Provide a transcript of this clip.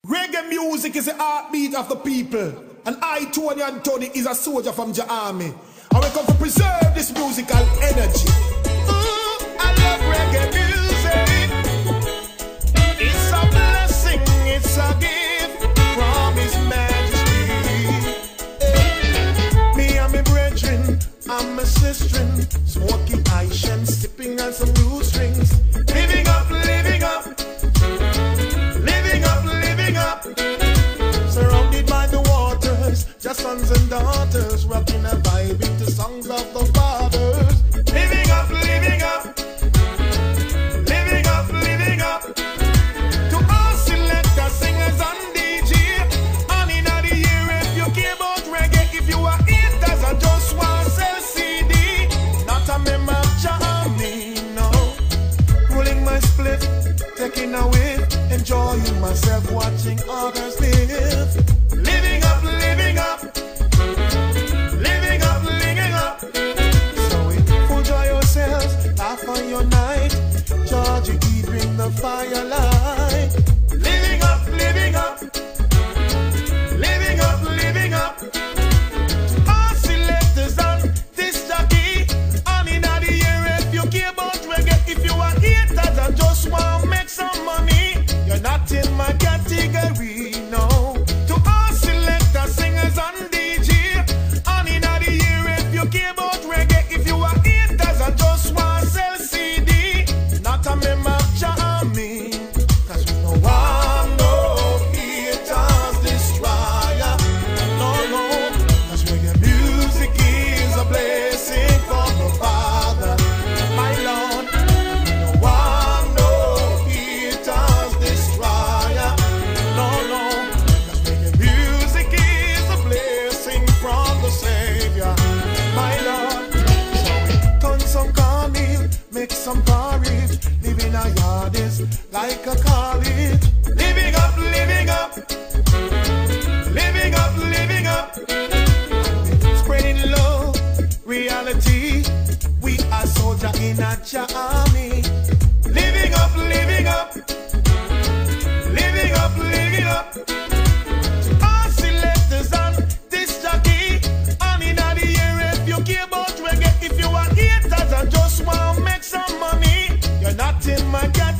Reggae music is the heartbeat of the people, and I, Tony and Tony, is a soldier from Jah Army, and we come to preserve this musical energy. I love reggae music. It's a blessing, it's a gift from His Majesty. Me and my brethren, I'm a sister, smoking Haitian, sipping on some new strings, living up, living up. Surrounded by the waters, just sons and daughters, rocking and vibing to songs of the fathers. Living up, living up, living up, living up. To all selector singers and DJ, and in the year if you care about reggae, if you are haters and just want to sell CD, not a member of Jah Army, no. Rolling my split, taking away, enjoying myself, watching others live. Living up, living up, living up, living up. So we enjoy yourselves, laugh on your night, charge your heat, bring the firelight. Living up, living up, living up, living up. All selectors and this jockey, and in the year if you care about reggae, if you are haters and just want to make some money, you're not in my category, no. To all selector singers and DJ, and in the year if you care about reggae, if you are haters and just want to sell CD, not a member of Jah Army, cause we no want no haters destroyer, no, no, cause reggae music is a blessing from the Father, my Lord. We no want no haters destroyer, no, no, cause reggae music is a blessing from the Savior, my Lord. So we turn some cornmeal, make some porridge, living a yard is like a college. Living up, living up, living up, living up. Spreading love, reality. We are soldier in a Jah Army. Living up, living up, living up, living up. All selectors and this jockey, and in the year if you care about reggae, if you are haters and just want to make some money, you're not in my category.